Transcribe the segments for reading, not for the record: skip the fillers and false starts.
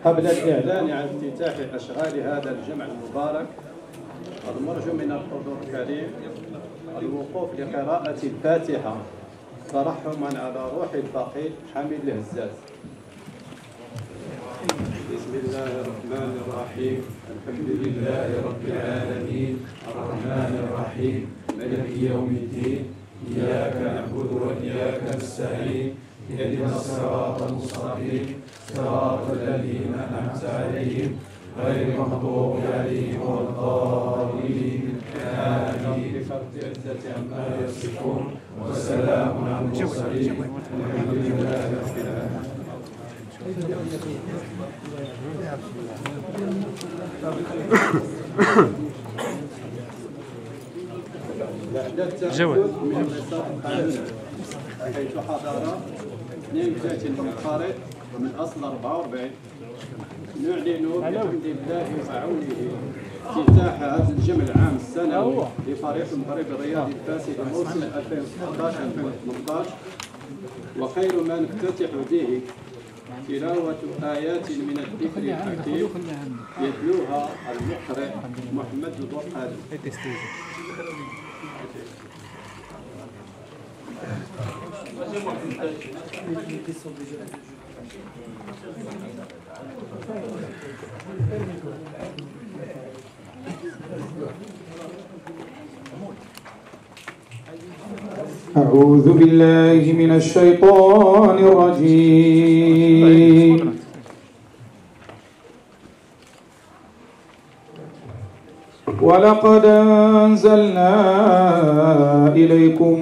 قبل الإعلان عن افتتاح أشغال هذا الجمع المبارك، المرجو من الحضور الكريم الوقوف لقراءة الفاتحة ترحما على روح الفقيد حميد الهزاز. بسم الله الرحمن الرحيم. الحمد لله رب العالمين الرحمن الرحيم مالك يوم الدين، إياك نعبد وإياك نستعين، اهدنا الصراط المستقيم صراط الذين أنعمت عليهم غير المغضوب عليهم ولا الضالين آمين. بفرد العزة عما يصفون وسلام على المرسلين والحمد لله رب العالمين. بعد التأكد من النصاب القانوني حيث حضر 32 منخرط من أصل 44، نعلن بحمد الله وعونه افتتاح هذا الجمع العام السنوي لفريق المغرب الرياضي الفاسد موسم 2017-2018، وخير ما نفتتح به تلاوة آيات من الذكر الحكيم يتلوها المقرئ محمد الضرقاني. أعوذ بالله من الشيطان الرجيم. ولقد أنزلنا إليكم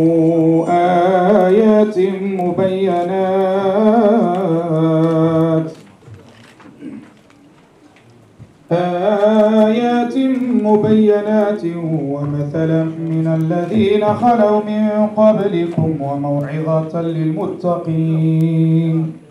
آيات مبينات ومثلا من الذين خلوا من قبلكم وموعظة للمتقين.